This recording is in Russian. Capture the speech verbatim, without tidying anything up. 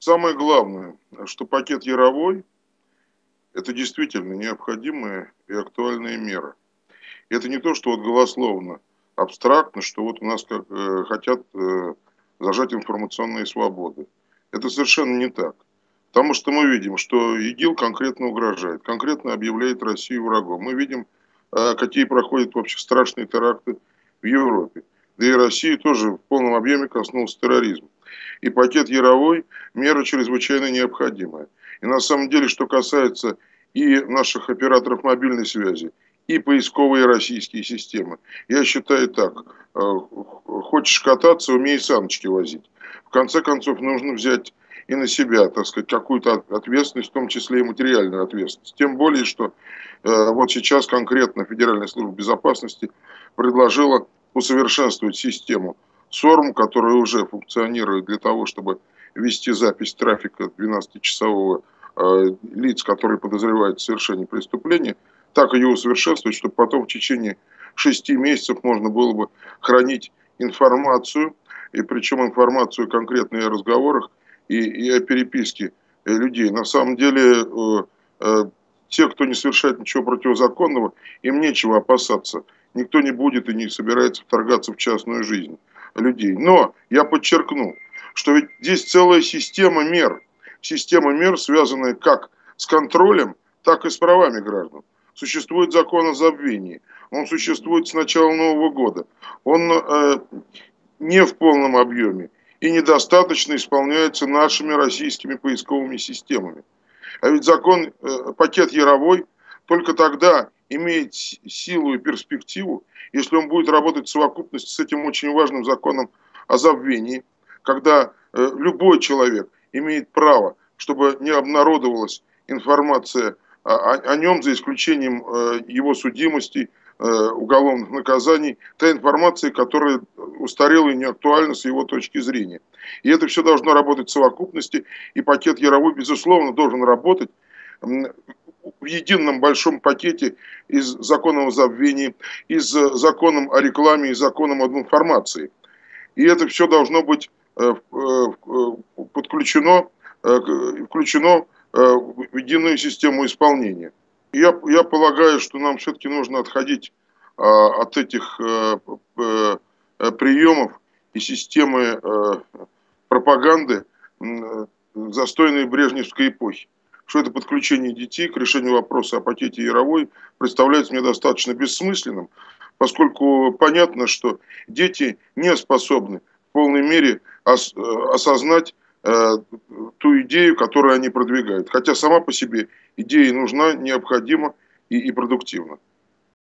Самое главное, что пакет Яровой- это действительно необходимая и актуальная мера. Это не то, что вот голословно, абстрактно, что вот у нас как, э, хотят, э, зажать информационные свободы. Это совершенно не так. Потому что мы видим, что ИГИЛ конкретно угрожает, конкретно объявляет Россию врагом. Мы видим, э, какие проходят вообще страшные теракты в Европе. Да и Россия тоже в полном объеме коснулась терроризма. И пакет Яровой- мера чрезвычайно необходимая. И на самом деле, что касается и наших операторов мобильной связи, и поисковые российские системы, я считаю так: э, хочешь кататься- умей саночки возить. В конце концов, нужно взять и на себя, так сказать, какую-то ответственность, в том числе и материальную ответственность. Тем более, что э, вот сейчас конкретно Федеральная служба безопасности предложила усовершенствовать систему СОРМ, которая уже функционирует для того, чтобы вести запись трафика двенадцатичасового э, лиц, которые подозреваются в совершении преступления, так ее усовершенствовать, чтобы потом в течение шести месяцев можно было бы хранить информацию, и причем информацию конкретную о разговорах и, и о переписке э, людей. На самом деле, э, э, те, кто не совершает ничего противозаконного, им нечего опасаться. Никто не будет и не собирается вторгаться в частную жизнь людей. Но я подчеркну, что ведь здесь целая система мер. Система мер, связанная как с контролем, так и с правами граждан. Существует закон о забвении. Он существует с начала Нового года. Он э, не в полном объеме и недостаточно исполняется нашими российскими поисковыми системами. А ведь закон, э, пакет Яровой только тогда имеет силу и перспективу, если он будет работать в совокупности с этим очень важным законом о забвении, когда э, любой человек имеет право, чтобы не обнародовалась информация о, о нем, за исключением э, его судимости, э, уголовных наказаний, та информация, которая устарела и не актуальна с его точки зрения. И это все должно работать в совокупности, и пакет Яровой, безусловно, должен работать в едином большом пакете из закона о забвении, из законом о рекламе и законом об информации. И это все должно быть э, э, подключено, э, включено э, в единую систему исполнения. Я, я полагаю, что нам все-таки нужно отходить а, от этих э, э, приемов и системы э, пропаганды э, застойной брежневской эпохи. Что это подключение детей к решению вопроса о пакете Яровой представляется мне достаточно бессмысленным, поскольку понятно, что дети не способны в полной мере ос, осознать э, ту идею, которую они продвигают. Хотя сама по себе идея нужна, необходима и, и продуктивна.